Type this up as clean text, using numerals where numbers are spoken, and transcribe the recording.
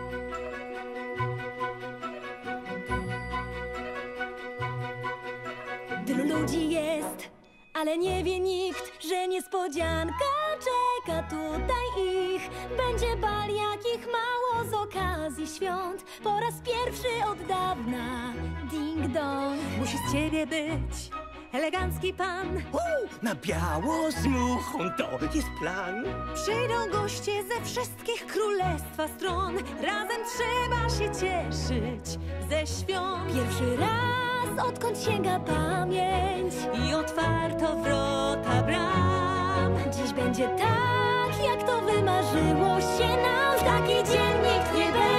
Tylu ludzi jest, ale nie wie nikt, że niespodzianka czeka tutaj ich. Będzie bal, jakich mało z okazji świąt. Po raz pierwszy od dawna, ding dong. Musi z ciebie być elegancki pan. Na biało z muchą to jest plan. Przyjdą goście ze wszystkich królestwa stron. Razem trzeba się cieszyć ze świąt. Pierwszy raz, odkąd sięga pamięć, I otwarto wrota bram. dziś będzie tak, jak to wymarzyło się nam. W taki dzień nikt nie będzie